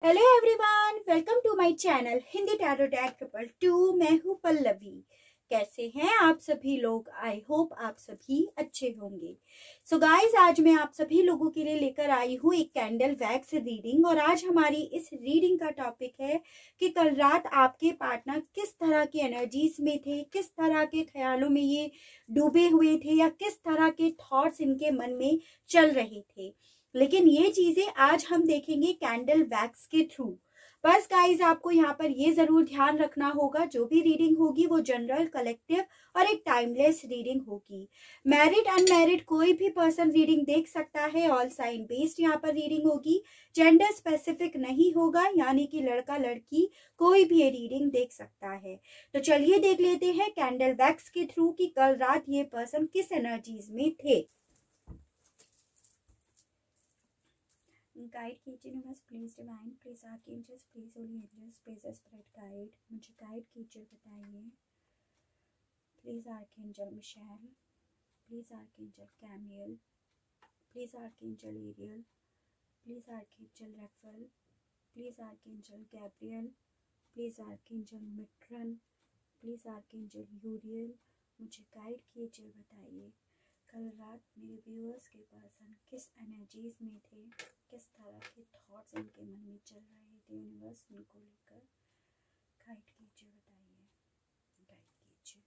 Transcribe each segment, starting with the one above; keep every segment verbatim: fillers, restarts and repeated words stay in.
Hello everyone, welcome to my channel Hindi tarot deck triple two. मैं हूँ पल्लवी। कैसे हैं आप सभी लोग? आई होप आप सभी अच्छे होंगे। सो so गाइस, आज मैं आप सभी लोगों के लिए लेकर आई हूँ एक कैंडल वैक्स रीडिंग। और आज हमारी इस रीडिंग का टॉपिक है कि कल रात आपके पार्टनर किस तरह की एनर्जीज में थे, किस तरह के ख्यालों में ये डूबे हुए थे, या किस तरह के थॉट्स इनके मन में चल रहे थे। लेकिन ये चीजें आज हम देखेंगे कैंडल वैक्स के थ्रू। बस गाइज, आपको यहाँ पर ये जरूर ध्यान रखना होगा, जो भी रीडिंग होगी वो जनरल, कलेक्टिव और एक टाइमलेस रीडिंग होगी। मैरिड अनमैरिड कोई भी पर्सन रीडिंग देख सकता है। ऑल साइन बेस्ड यहाँ पर रीडिंग होगी, जेंडर स्पेसिफिक नहीं होगा, यानी कि लड़का लड़की कोई भी ये रीडिंग देख सकता है। तो चलिए देख लेते हैं कैंडल वैक्स के थ्रू कि कल रात ये पर्सन किस एनर्जीज में थे। गाइड कीजिए universe, please divine, please archangels, please holy angels, please spirit guide, मुझे गाइड कीजिए, बताइए। Please archangel Michael, please archangel Camael, please archangel Ariel, please archangel Raphael, please archangel Gabriel, please archangel Metatron, please archangel Uriel, मुझे guide कीजिए, बताइए। कल रात मेरे viewers के पर्सन किस एनर्जीज में थे, किस तरह के थॉट्स इनके मन में चल रहे थे, यूनिवर्स इनको लेकर गाइड कीजिए, बताइए, गाइड कीजिए।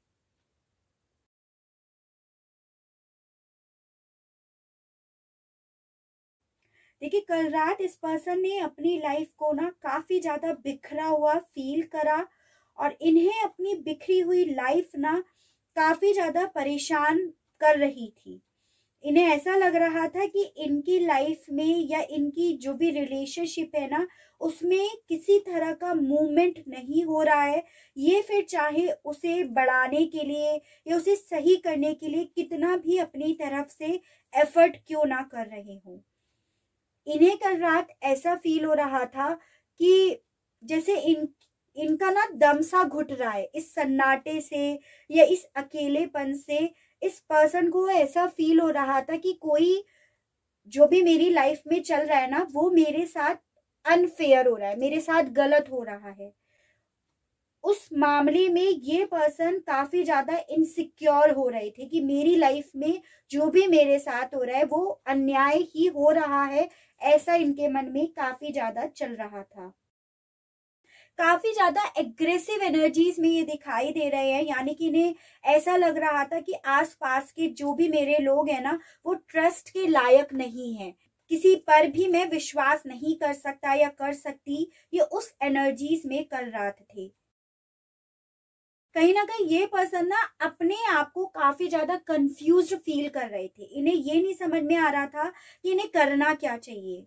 देखिए, कल रात इस पर्सन ने अपनी लाइफ को ना काफी ज्यादा बिखरा हुआ फील करा, और इन्हें अपनी बिखरी हुई लाइफ ना काफी ज्यादा परेशान कर रही थी। इन्हें ऐसा लग रहा था कि इनकी लाइफ में या इनकी जो भी रिलेशनशिप है ना, उसमें किसी तरह का मूवमेंट नहीं हो रहा है। ये फिर चाहे उसे बढ़ाने के लिए या उसे सही करने के लिए कितना भी अपनी तरफ से एफर्ट क्यों ना कर रहे हो, इन्हें कल रात ऐसा फील हो रहा था कि जैसे इन इनका ना दम सा घुट रहा है इस सन्नाटे से या इस अकेलेपन से। इस पर्सन को ऐसा फील हो रहा था कि कोई जो भी मेरी लाइफ में चल रहा है ना, वो मेरे साथ अनफेयर हो रहा है, मेरे साथ गलत हो रहा है। उस मामले में ये पर्सन काफी ज्यादा इनसिक्योर हो रहे थे कि मेरी लाइफ में जो भी मेरे साथ हो रहा है वो अन्याय ही हो रहा है। ऐसा इनके मन में काफी ज्यादा चल रहा था। काफी ज्यादा एग्रेसिव एनर्जीज में ये दिखाई दे रहे हैं, यानी कि इन्हें ऐसा लग रहा था कि आसपास के जो भी मेरे लोग हैं ना, वो ट्रस्ट के लायक नहीं है, किसी पर भी मैं विश्वास नहीं कर सकता या कर सकती। ये उस एनर्जीज में कल रात थे। कहीं ना कहीं ये पर्सन ना अपने आप को काफी ज्यादा कंफ्यूज्ड फील कर रहे थे। इन्हें ये नहीं समझ में आ रहा था कि इन्हें करना क्या चाहिए,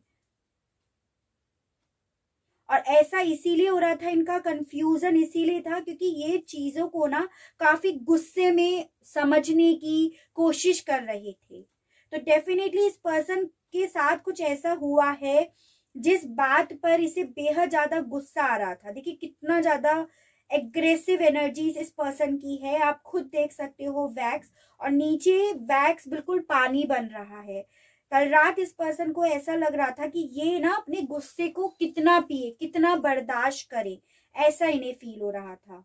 और ऐसा इसीलिए हो रहा था, इनका कंफ्यूजन इसीलिए था क्योंकि ये चीजों को ना काफी गुस्से में समझने की कोशिश कर रहे थे। तो डेफिनेटली इस पर्सन के साथ कुछ ऐसा हुआ है जिस बात पर इसे बेहद ज्यादा गुस्सा आ रहा था। देखिए कितना ज्यादा एग्रेसिव एनर्जीज इस पर्सन की है, आप खुद देख सकते हो। वैक्स और नीचे वैक्स बिल्कुल पानी बन रहा है। कल रात इस पर्सन को ऐसा लग रहा था कि ये ना अपने गुस्से को कितना पिए, कितना बर्दाश्त करे, ऐसा इन्हें फील हो रहा था।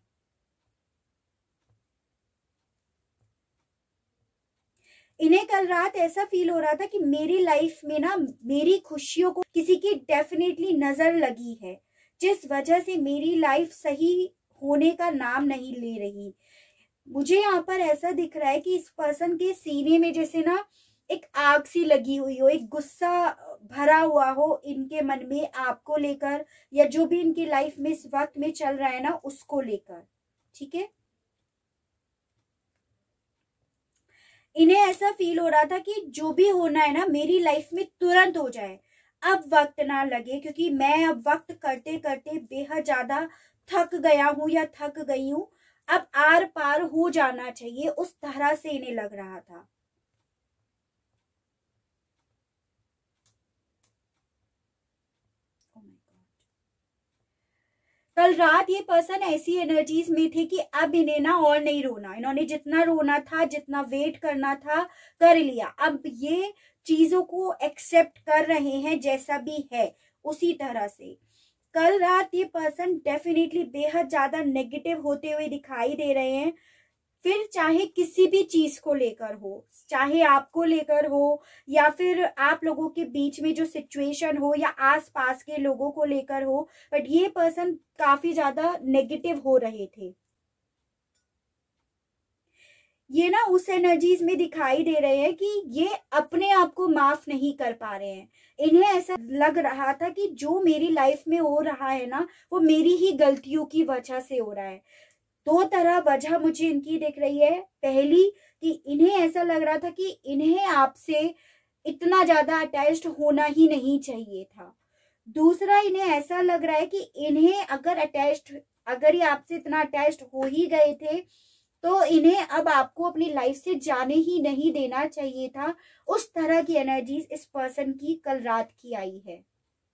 इन्हें कल रात ऐसा फील हो रहा था कि मेरी लाइफ में ना मेरी खुशियों को किसी की डेफिनेटली नजर लगी है, जिस वजह से मेरी लाइफ सही होने का नाम नहीं ले रही। मुझे यहाँ पर ऐसा दिख रहा है कि इस पर्सन के सीने में जैसे ना एक आग सी लगी हुई हो, एक गुस्सा भरा हुआ हो इनके मन में आपको लेकर, या जो भी इनकी लाइफ में इस वक्त में चल रहा है ना उसको लेकर। ठीक है, इन्हें ऐसा फील हो रहा था कि जो भी होना है ना मेरी लाइफ में तुरंत हो जाए, अब वक्त ना लगे, क्योंकि मैं अब वक्त करते करते बेहद ज्यादा थक गया हूं या थक गई हूं। अब आर पार हो जाना चाहिए, उस तरह से इन्हें लग रहा था। कल रात ये पर्सन ऐसी एनर्जीज में थे कि अब इन्हें ना और नहीं रोना। इन्होंने जितना रोना था, जितना वेट करना था, कर लिया। अब ये चीजों को एक्सेप्ट कर रहे हैं जैसा भी है उसी तरह से। कल रात ये पर्सन डेफिनेटली बेहद ज्यादा नेगेटिव होते हुए दिखाई दे रहे हैं। फिर चाहे किसी भी चीज को लेकर हो, चाहे आपको लेकर हो या फिर आप लोगों के बीच में जो सिचुएशन हो या आसपास के लोगों को लेकर हो, बट ये पर्सन काफी ज्यादा नेगेटिव हो रहे थे। ये ना उस एनर्जीज में दिखाई दे रहे हैं कि ये अपने आप को माफ नहीं कर पा रहे हैं। इन्हें ऐसा लग रहा था कि जो मेरी लाइफ में हो रहा है ना, वो मेरी ही गलतियों की वजह से हो रहा है। दो तरह वजह मुझे इनकी दिख रही है। पहली कि इन्हें ऐसा लग रहा था कि इन्हें आपसे इतना ज्यादा अटैच्ड होना ही नहीं चाहिए था। दूसरा, इन्हें ऐसा लग रहा है कि इन्हें अगर अटैच्ड अगर ये आपसे इतना अटैच्ड हो ही गए थे तो इन्हें अब आपको अपनी लाइफ से जाने ही नहीं देना चाहिए था। उस तरह की एनर्जीज इस पर्सन की कल रात की आई है।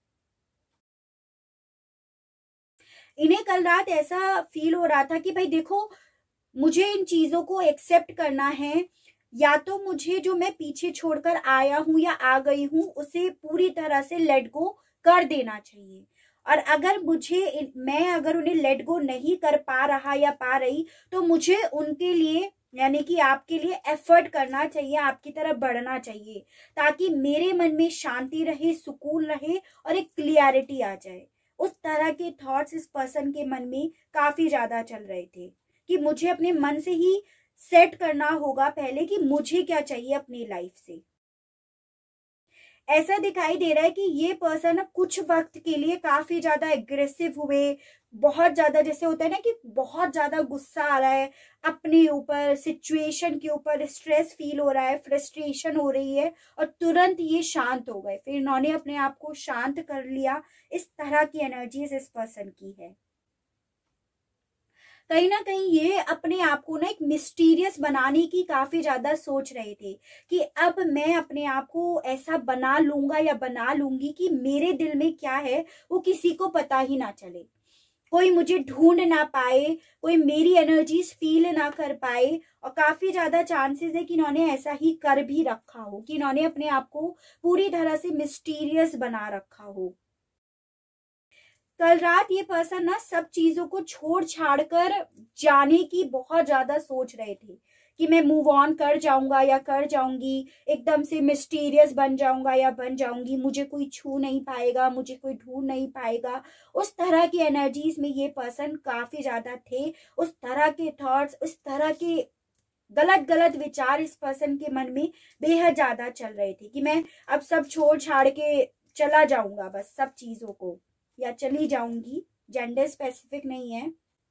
इन्हें कल रात ऐसा फील हो रहा था कि भाई देखो, मुझे इन चीजों को एक्सेप्ट करना है, या तो मुझे जो मैं पीछे छोड़कर आया हूं या आ गई हूं उसे पूरी तरह से लेट गो कर देना चाहिए। और अगर मुझे मैं अगर उन्हें लेट गो नहीं कर पा रहा या पा रही तो मुझे उनके लिए यानी कि आपके लिए एफर्ट करना चाहिए, आपकी तरफ बढ़ना चाहिए, ताकि मेरे मन में शांति रहे, सुकून रहे और एक क्लियरिटी आ जाए। उस तरह के थॉट्स इस पर्सन के मन में काफी ज्यादा चल रहे थे कि मुझे अपने मन से ही सेट करना होगा पहले कि मुझे क्या चाहिए अपनी लाइफ से। ऐसा दिखाई दे रहा है कि ये पर्सन कुछ वक्त के लिए काफी ज्यादा एग्रेसिव हुए, बहुत ज्यादा, जैसे होता है ना कि बहुत ज्यादा गुस्सा आ रहा है अपने ऊपर, सिचुएशन के ऊपर स्ट्रेस फील हो रहा है, फ्रस्ट्रेशन हो रही है और तुरंत ये शांत हो गए। फिर इन्होंने अपने आप को शांत कर लिया। इस तरह की एनर्जीज इस पर्सन की है। कहीं ना कहीं ये अपने आप को ना एक मिस्टीरियस बनाने की काफी ज्यादा सोच रहे थे कि अब मैं अपने आप को ऐसा बना लूंगा या बना लूंगी कि मेरे दिल में क्या है वो किसी को पता ही ना चले, कोई मुझे ढूंढ ना पाए, कोई मेरी एनर्जीज फील ना कर पाए। और काफी ज्यादा चांसेस है कि इन्होंने ऐसा ही कर भी रखा हो, कि इन्होंने अपने आप को पूरी तरह से मिस्टीरियस बना रखा हो। कल रात ये पर्सन ना सब चीजों को छोड़ छाड़ कर जाने की बहुत ज्यादा सोच रहे थे कि मैं मूव ऑन कर जाऊंगा या कर जाऊंगी, एकदम से मिस्टीरियस बन जाऊंगा या बन जाऊंगी, मुझे कोई छू नहीं पाएगा, मुझे कोई ढूंढ नहीं पाएगा। उस तरह की एनर्जीज में ये पर्सन काफी ज्यादा थे। उस तरह के थॉट्स, उस तरह के गलत गलत विचार इस पर्सन के मन में बेहद ज्यादा चल रहे थे कि मैं अब सब छोड़ छाड़ के चला जाऊंगा, बस सब चीजों को, या चली जाऊंगी, जेंडर स्पेसिफिक नहीं है।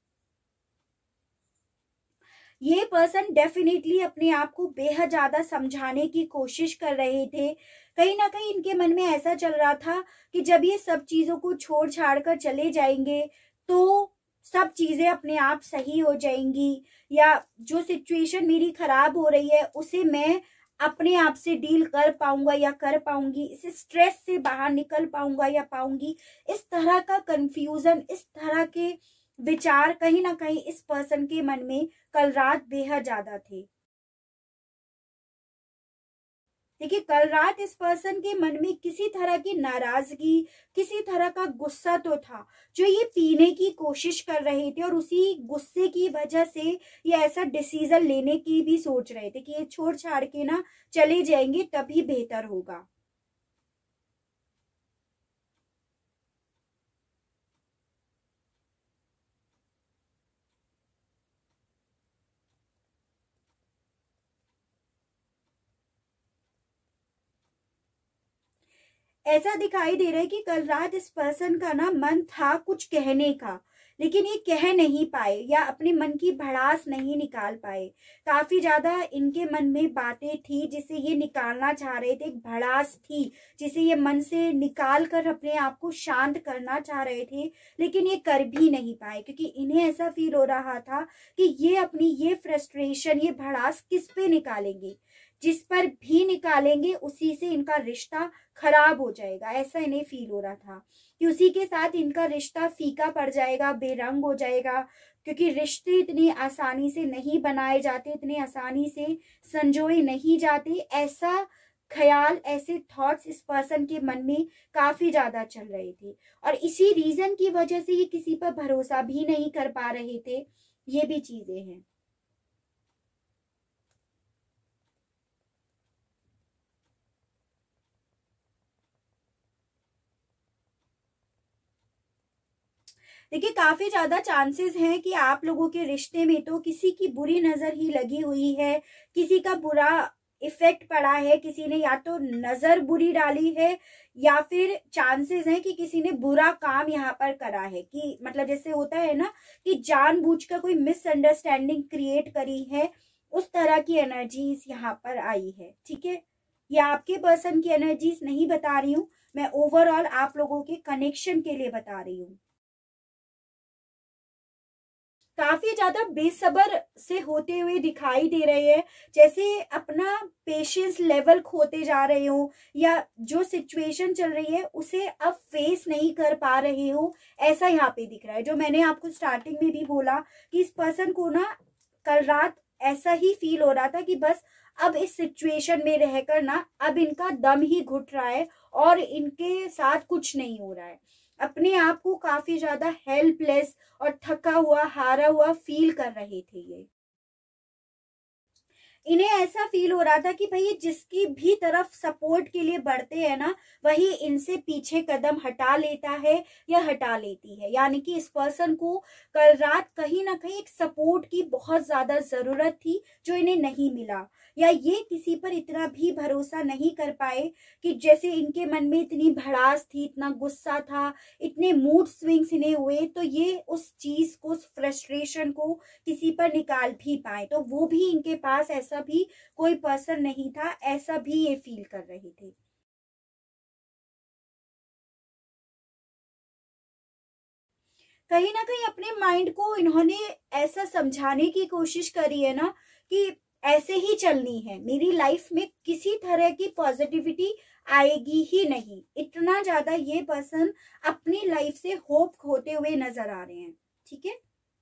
ये पर्सन डेफिनेटली अपने आप को बेहद ज्यादा समझाने की कोशिश कर रहे थे। कहीं ना कहीं इनके मन में ऐसा चल रहा था कि जब ये सब चीजों को छोड़ छाड़ कर चले जाएंगे तो सब चीजें अपने आप सही हो जाएंगी, या जो सिचुएशन मेरी खराब हो रही है उसे मैं अपने आप से डील कर पाऊंगा या कर पाऊंगी, इस स्ट्रेस से बाहर निकल पाऊंगा या पाऊंगी। इस तरह का कंफ्यूजन, इस तरह के विचार कहीं ना कहीं इस पर्सन के मन में कल रात बेहद ज्यादा थे। देखिए, कल रात इस पर्सन के मन में किसी तरह की नाराजगी, किसी तरह का गुस्सा तो था जो ये पीने की कोशिश कर रहे थे, और उसी गुस्से की वजह से ये ऐसा डिसीजन लेने की भी सोच रहे थे कि ये छोड़ छाड़ के ना चले जाएंगे तभी बेहतर होगा। ऐसा दिखाई दे रहा है कि कल रात इस पर्सन का ना मन था कुछ कहने का, लेकिन ये कह नहीं पाए या अपने मन की भड़ास नहीं निकाल पाए। काफी ज्यादा इनके मन में बातें थी जिसे ये निकालना चाह रहे थे, एक भड़ास थी जिसे ये मन से निकाल कर अपने आप को शांत करना चाह रहे थे, लेकिन ये कर भी नहीं पाए क्योंकि इन्हें ऐसा फील हो रहा था कि ये अपनी ये फ्रस्ट्रेशन, ये भड़ास किस पे निकालेंगे, जिस पर भी निकालेंगे उसी से इनका रिश्ता खराब हो जाएगा। ऐसा इन्हें फील हो रहा था कि उसी के साथ इनका रिश्ता फीका पड़ जाएगा, बेरंग हो जाएगा, क्योंकि रिश्ते इतनी आसानी से नहीं बनाए जाते, इतनी आसानी से संजोए नहीं जाते। ऐसा ख्याल, ऐसे थॉट्स इस पर्सन के मन में काफी ज्यादा चल रहे थे और इसी रीजन की वजह से ये किसी पर भरोसा भी नहीं कर पा रहे थे। ये भी चीजें हैं। देखिए, काफी ज्यादा चांसेस हैं कि आप लोगों के रिश्ते में तो किसी की बुरी नजर ही लगी हुई है, किसी का बुरा इफेक्ट पड़ा है, किसी ने या तो नजर बुरी डाली है या फिर चांसेस हैं कि किसी ने बुरा काम यहाँ पर करा है, कि मतलब जैसे होता है ना कि जानबूझकर कोई मिसअंडरस्टैंडिंग क्रिएट करी है, उस तरह की एनर्जीज यहाँ पर आई है। ठीक है, ये आपके पर्सन की एनर्जीज नहीं बता रही हूँ मैं, ओवरऑल आप लोगों के कनेक्शन के लिए बता रही हूँ। काफी ज्यादा बेसब्र से होते हुए दिखाई दे रहे हैं, जैसे अपना पेशेंस लेवल खोते जा रहे हो या जो सिचुएशन चल रही है उसे अब फेस नहीं कर पा रहे हो, ऐसा यहाँ पे दिख रहा है। जो मैंने आपको स्टार्टिंग में भी बोला कि इस पर्सन को ना कल रात ऐसा ही फील हो रहा था कि बस अब इस सिचुएशन में रहकर ना अब इनका दम ही घुट रहा है और इनके साथ कुछ नहीं हो रहा है। अपने आप को काफी ज्यादा हेल्पलेस और थका हुआ, हारा हुआ फील कर रहे थे ये। इन्हें ऐसा फील हो रहा था कि भाई जिसकी भी तरफ सपोर्ट के लिए बढ़ते हैं ना, वही इनसे पीछे कदम हटा लेता है या हटा लेती है। यानी कि इस पर्सन को कल रात कहीं ना कहीं एक सपोर्ट की बहुत ज्यादा जरूरत थी जो इन्हें नहीं मिला, या ये किसी पर इतना भी भरोसा नहीं कर पाए कि जैसे इनके मन में इतनी भड़ास थी, इतना गुस्सा था, इतने मूड स्विंग्स इन्हें हुए, तो ये उस चीज को, उस फ्रस्ट्रेशन को किसी पर निकाल भी पाए। तो वो भी इनके पास ऐसा भी कोई पर्सन नहीं था, ऐसा भी ये फील कर रहे थे। कहीं ना कहीं अपने माइंड को इन्होंने ऐसा समझाने की कोशिश करी है ना कि ऐसे ही चलनी है, मेरी लाइफ में किसी तरह की पॉजिटिविटी आएगी ही नहीं। इतना ज्यादा ये पर्सन अपनी लाइफ से होप खोते हुए नजर आ रहे हैं। ठीक है,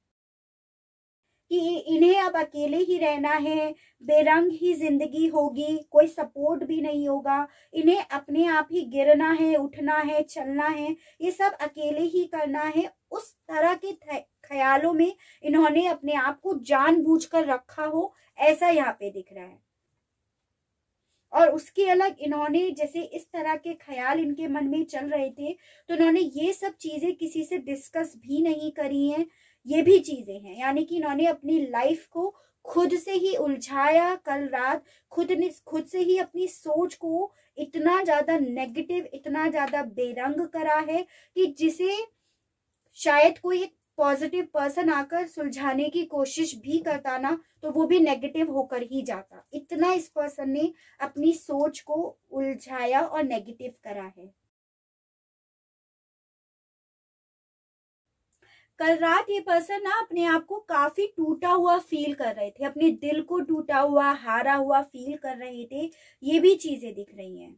कि इन्हें अब अकेले ही रहना है, बेरंग ही जिंदगी होगी, कोई सपोर्ट भी नहीं होगा, इन्हें अपने आप ही गिरना है, उठना है, चलना है, ये सब अकेले ही करना है। उस तरह के ख्यालों में इन्होंने अपने आप को जानबूझकर रखा हो, ऐसा यहाँ पे दिख रहा है। और उसके अलग इन्होंने जैसे इस तरह के ख्याल इनके मन में चल रहे थे, तो इन्होंने ये सब चीजें किसी से डिस्कस भी नहीं करी हैं। ये भी चीजें हैं, यानी कि इन्होंने अपनी लाइफ को खुद से ही उलझाया कल रात, खुद ने खुद से ही अपनी सोच को इतना ज्यादा नेगेटिव, इतना ज्यादा बेरंग करा है कि जिसे शायद कोई एक पॉजिटिव पर्सन आकर सुलझाने की कोशिश भी करता ना, तो वो भी नेगेटिव होकर ही जाता। इतना इस पर्सन ने अपनी सोच को उलझाया और नेगेटिव करा है। कल रात ये पर्सन ना अपने आप को काफी टूटा हुआ फील कर रहे थे, अपने दिल को टूटा हुआ, हारा हुआ फील कर रहे थे। ये भी चीजें दिख रही हैं।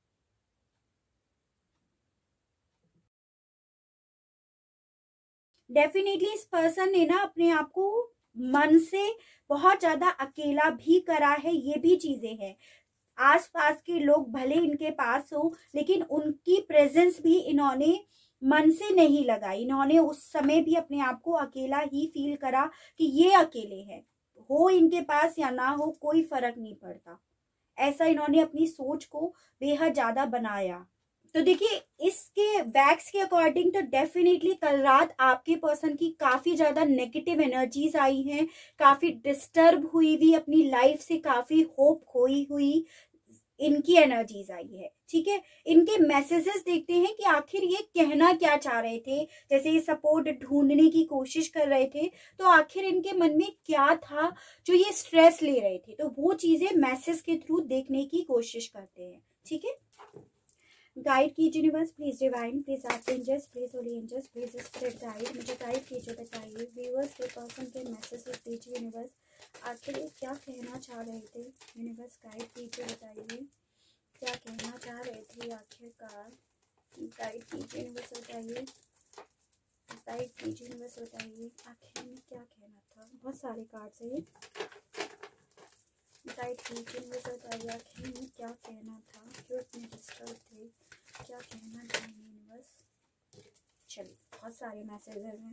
डेफिनेटली इस पर्सन ने ना अपने आप को मन से बहुत ज्यादा अकेला भी करा है। ये भी चीजें हैं, आसपास के लोग भले इनके पास हो, लेकिन उनकी प्रेजेंस भी इन्होंने मन से नहीं लगाई। इन्होंने उस समय भी अपने आप को अकेला ही फील करा कि ये अकेले हैं, हो इनके पास या ना हो कोई फर्क नहीं पड़ता। ऐसा इन्होंने अपनी सोच को बेहद ज्यादा बनाया। तो देखिए, इसके वैक्स के अकॉर्डिंग तो डेफिनेटली कल रात आपके पर्सन की काफी ज्यादा नेगेटिव एनर्जीज आई हैं, काफी डिस्टर्ब हुई हुई, अपनी लाइफ से काफी होप खोई हुई इनकी एनर्जीज आई है। ठीक है, इनके मैसेजेस देखते हैं कि आखिर ये कहना क्या चाह रहे थे। जैसे ये सपोर्ट ढूंढने की कोशिश कर रहे थे, तो आखिर इनके मन में क्या था जो ये स्ट्रेस ले रहे थे, तो वो चीजें मैसेज के थ्रू देखने की कोशिश करते हैं। ठीक है, गाइड कीजिए universe, please divine, please archangels, please holy angels, please spirit guide, मुझे गाइड कीजिए, बताइए व्यूअर्स के पर्सन के मैसेजेस दीजिए यूनिवर्स। आखिर ये क्या कहना चाह रहे थे यूनिवर्स, गाइड कीजिए, बताइए क्या कहना चाह रहे थे आखिरकार। गाइड कीजिए यूनिवर्स, बताइए, गाइड कीजिए यूनिवर्स, बताइए आखिर में क्या कहना था। बहुत सारे कार्ड्स है ये। क्या कहना था, क्यों इतने डिस्टर्ब थे, क्या कहना था यूनिवर्स। चलिए, बहुत सारे मैसेजेस हैं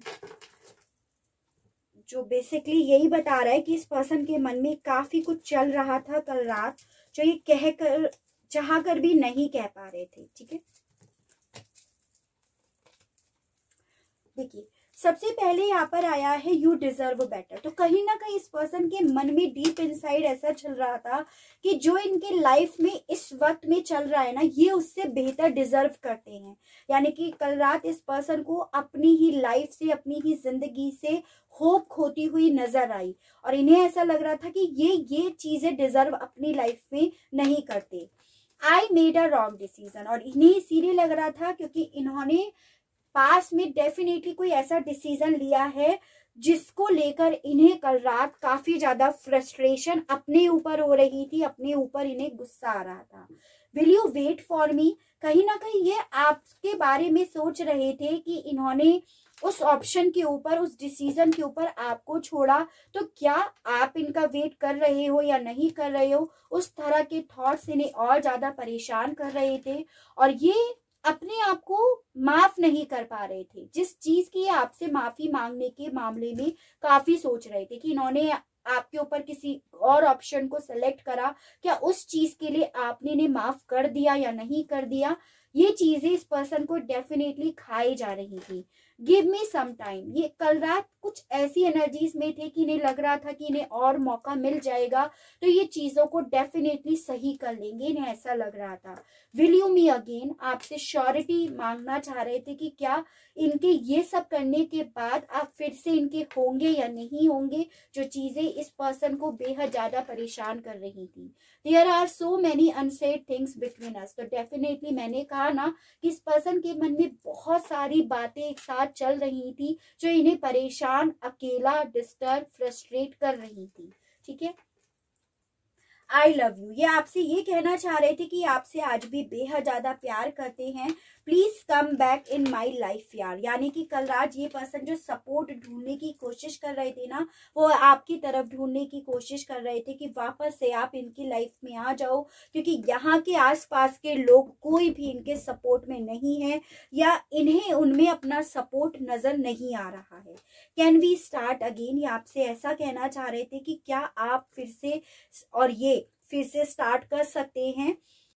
जो बेसिकली यही बता रहा है कि इस पर्सन के मन में काफी कुछ चल रहा था कल रात, जो ये कह कर चाह कर भी नहीं कह पा रहे थे। ठीक है, देखिए सबसे पहले यहाँ पर आया है यू डिजर्व बेटर। तो कहीं ना कहीं इस पर्सन के मन में डीप इनसाइड ऐसा चल रहा था कि जो इनके लाइफ में इस वक्त में चल रहा है ना, ये उससे बेहतर डिजर्व करते हैं। यानी कि कल रात इस पर्सन को अपनी ही लाइफ से, अपनी ही जिंदगी से होप खोती हुई नजर आई और इन्हें ऐसा लग रहा था कि ये ये चीजें डिजर्व अपनी लाइफ में नहीं करते। I made a wrong decision, और इन्हें इसीलिए लग रहा था क्योंकि इन्होंने पास में डेफिनेटली कोई ऐसा डिसीजन लिया है जिसको लेकर इन्हें कल रात काफी ज्यादा फ्रस्ट्रेशन अपने ऊपर हो रही थी, अपने ऊपर इन्हें गुस्सा आ रहा था। Will you wait for me, कहीं ना कहीं ये आपके बारे में सोच रहे थे कि इन्होंने उस ऑप्शन के ऊपर, उस डिसीजन के ऊपर आपको छोड़ा, तो क्या आप इनका वेट कर रहे हो या नहीं कर रहे हो। उस तरह के थॉट्स इन्हें और ज्यादा परेशान कर रहे थे और ये अपने आप को माफ नहीं कर पा रहे थे। जिस चीज की आपसे माफी मांगने के मामले में काफी सोच रहे थे कि इन्होंने आपके ऊपर किसी और ऑप्शन को सेलेक्ट करा, क्या उस चीज के लिए आपने इन्हें माफ कर दिया या नहीं कर दिया। ये चीजें इस पर्सन को डेफिनेटली खाई जा रही थी। गिव मी सम टाइम, ये कल रात कुछ ऐसी एनर्जीज में थे कि इन्हें लग रहा था कि इन्हें और मौका मिल जाएगा तो ये चीजों को डेफिनेटली सही कर लेंगे, इन्हें ऐसा लग रहा था। विल यू मी अगेन, आपसे श्योरिटी मांगना चाह रहे थे कि क्या इनके ये सब करने के बाद आप फिर से इनके होंगे या नहीं होंगे, जो चीजें इस पर्सन को बेहद ज्यादा परेशान कर रही थी। There are so many unsaid things between us, तो डेफिनेटली मैंने कहा ना कि इस पर्सन के मन में बहुत सारी बातें एक साथ चल रही थी जो इन्हें परेशान, अकेला, डिस्टर्ब, फ्रस्ट्रेट कर रही थी। ठीक है, आई लव यू, ये आपसे ये कहना चाह रहे थे कि आपसे आज भी बेहद ज्यादा प्यार करते हैं। Please come back in my life यार। यानी कि कल रात ये पर्सन जो सपोर्ट ढूंढने की कोशिश कर रहे थे ना, वो आपकी तरफ ढूंढने की कोशिश कर रहे थे कि वापस से आप इनकी लाइफ में आ जाओ, क्योंकि यहाँ के आसपास के लोग कोई भी इनके सपोर्ट में नहीं है या इन्हें उनमें अपना सपोर्ट नजर नहीं आ रहा है। कैन वी स्टार्ट अगेन, ये आपसे ऐसा कहना चाह रहे थे कि क्या आप फिर से और ये फिर से स्टार्ट कर सकते हैं।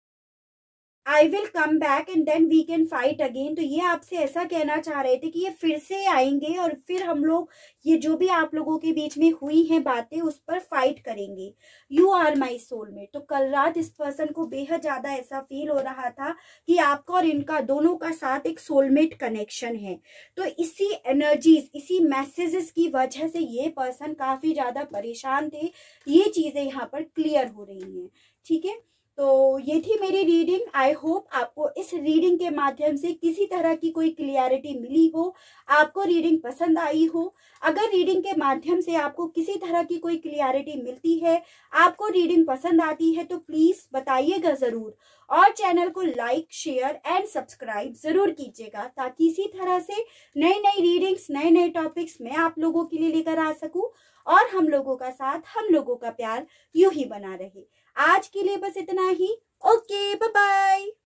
I will come back and then we can fight again, तो ये आपसे ऐसा कहना चाह रहे थे कि ये फिर से आएंगे और फिर हम लोग ये जो भी आप लोगों के बीच में हुई हैं बातें उस पर फाइट करेंगे। यू आर माई सोलमेट, तो कल रात इस पर्सन को बेहद ज्यादा ऐसा फील हो रहा था कि आपका और इनका दोनों का साथ एक सोलमेट कनेक्शन है। तो इसी एनर्जीज, इसी मैसेजेस की वजह से ये पर्सन काफी ज्यादा परेशान थे। ये चीजें यहाँ पर क्लियर हो रही हैं। ठीक है, तो ये थी मेरी रीडिंग। आई होप आपको इस रीडिंग के माध्यम से किसी तरह की कोई क्लियरिटी मिली हो, आपको रीडिंग पसंद आई हो। अगर रीडिंग के माध्यम से आपको किसी तरह की कोई क्लियरिटी मिलती है, आपको रीडिंग पसंद आती है, तो प्लीज बताइएगा जरूर और चैनल को लाइक, शेयर एंड सब्सक्राइब जरूर कीजिएगा, ताकि इसी तरह से नई नई रीडिंग्स, नए नए टॉपिक्स मैं आप लोगों के लिए लेकर आ सकूं और हम लोगों का साथ, हम लोगों का प्यार यूं ही बना रहे। आज के लिए बस इतना ही। Okay, bye bye.